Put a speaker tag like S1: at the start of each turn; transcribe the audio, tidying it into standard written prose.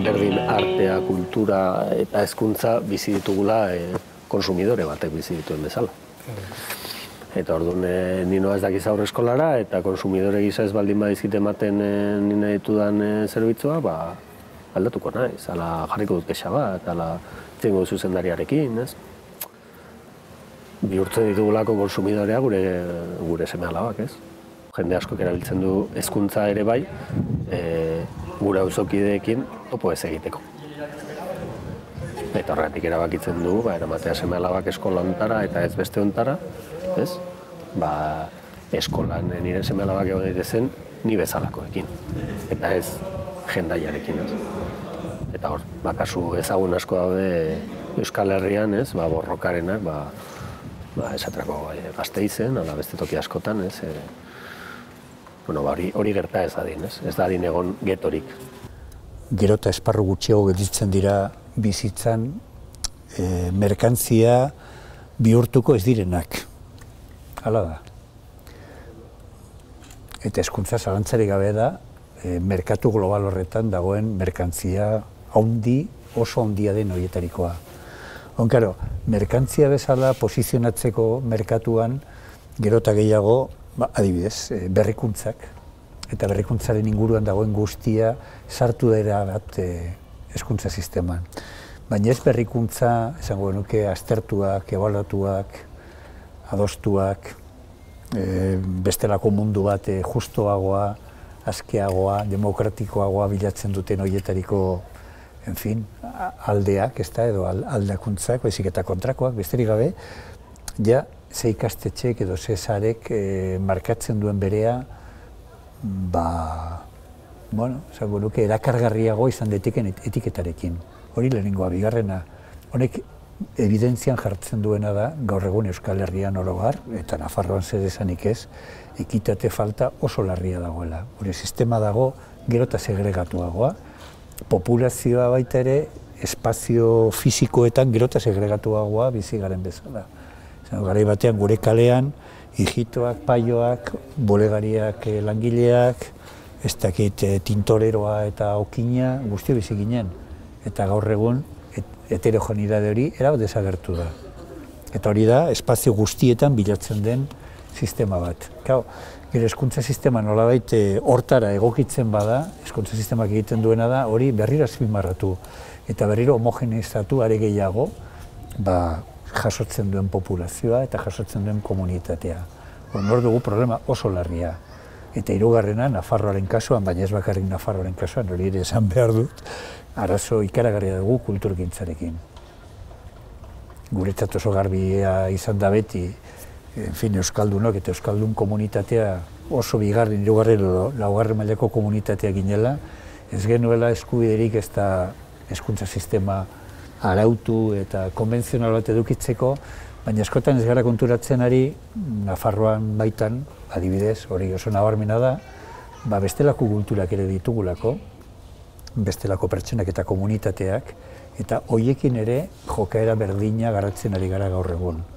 S1: berdin artea, kultura eta hezkuntza bizi ditugula konsumidore batek bizi dituen bezala. Eta orduan nino ez dakiz aurre eskolara eta konsumidore gisa ez baldin badizkite ematen nina ditudan zerbitzua, aldatuko naiz, ala jarriko dut kexa bat, ala zengo zuzendariarekin, ez? Bihurtzen ditugulako konsumidorea gure seme-alabak, ez? Jende askok erabiltzen du hezkuntza ere bai, gure auzokideekin topo ez egiteko. Eta horretik erabakitzen du, eramatea seme-alabak eskola hontara eta ez beste hontara, ez? Eskolan nire seme-alabak egon daitezen ni bezalakoekin, eta ez jendaiarekin, ez? Eta hor, kasu ezagun asko daude Euskal Herrian, ez? Borrokarenak, esaterako Gasteizen, ala beste toki askotan, ez? Hori gerta ez dadin, ez? Ez dadin egon getorik.
S2: Gero eta esparru gutxiago gelditzen dira bizitzan merkantzia bihurtuko ez direnak. Hala da. Eta hezkuntza zalantzarik gabe da, merkatu global horretan dagoen merkantzia oso handia den horietarikoa. Onkaro, merkantzia bezala posizionatzeko merkatuan gero eta gehiago, adibidez, berrikuntzak, eta berrikuntzaren inguruan dagoen guztia sartu dira bat hezkuntza sisteman. Baina ez berrikuntza, esango genuke, aztertuak, ebaluatuak, adostuak, bestelako mundu bat justoagoa, askeagoa, demokratikoagoa bilatzen duten horietariko, en fin, aldeak, edo aldakuntzak, baizik eta kontrakoak, besterik gabe, ja, ze ikastetxek edo ze sarek markatzen duen berea, esango nuke, erakargarriago izan daiteken etiketarekin. Hori lehenengoa, bigarrena, honek evidentzian jartzen duena da, gaur egun Euskal Herrian orogar, eta Nafarroan zer esanik ez, ekitate falta oso larria dagoela. Hori sistema dago gero eta segregatuagoa, populazioa baita ere, espazio fisikoetan gero eta segregatuagoa bizi garen bezala. Garai batean gure kalean, hijitoak, paioak, bolegariak, langileak, ez dakit tintoreroa eta okina, guztio bizi ginen. Eta gaur egun, heterogeneidade hori erabat desagertu da. Eta hori da, espazio guztietan bilatzen den sistema bat. Gero hezkuntza sistema nolabait hortara egokitzen bada, hezkuntza sistemak egiten duena da, hori berriro azpimarratu. Eta berriro homogeneizatu are gehiago, jasotzen duen populazioa eta jasotzen duen komunitatea. Hor dugu problema oso larria. Eta hirugarrena, Nafarroaren kasuan, baina ez bakarrik Nafarroaren kasuan, hori ere esan behar dut, arazo ikaragarria dugu kulturgintzarekin. Guretzat oso garbia izan da beti, euskaldunok eta euskaldun komunitatea oso bigarren, hirugarren edo laugarren mailako komunitatea ginela, ez genuela eskubiderik ez da hezkuntza sistema arautu eta konbentzional bat edukitzeko, baina askotan ez gara konturatzen ari, Nafarroan baitan, adibidez, hori oso nabarmena da, bestelako kulturak ere ditugulako, bestelako pertsonak eta komunitateak, eta horiekin ere jokaera berdina garatzen ari gara gaur egun.